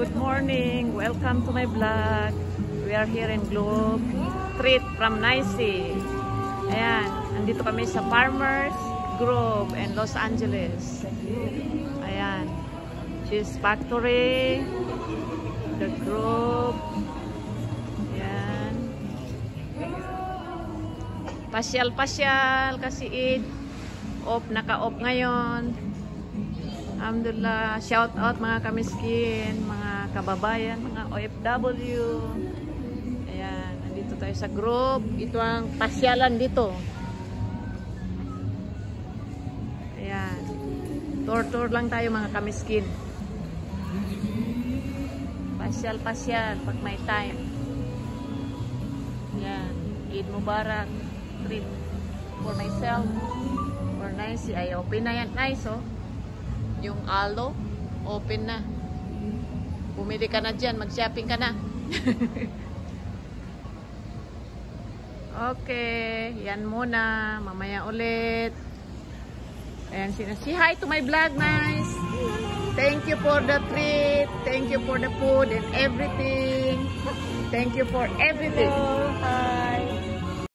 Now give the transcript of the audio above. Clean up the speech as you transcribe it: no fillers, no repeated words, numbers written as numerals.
good morning. Welcome to my vlog. We are here in Globe Street from Nicey. Ayan, nandito kami sa Farmers Grove in Los Angeles. Ayan, cheese factory, the Grove. Ayan. Pasyal-pasyal kasi Eid. Naka-off ngayon. Alhamdulillah, shout out mga kamiskin, mga kababayan, mga OFW. Ayan, nandito tayo sa group. Ito ang pasyalan dito. Ayan. Tour-tour lang tayo mga kamiskin. Pasyal-pasyal pag may time. Ayan. Eid Mubarak. Treat for myself. For nice. Ay, open na yan. Nice, oh. Yung alo, open na. Bumili ka na dyan, mag-shopping ka na. Okay, yan muna. Mamaya ulit. Ayan, say hi to my vlog, nice. Thank you for the treat. Thank you for the food and everything. Thank you for everything. Hello, hi.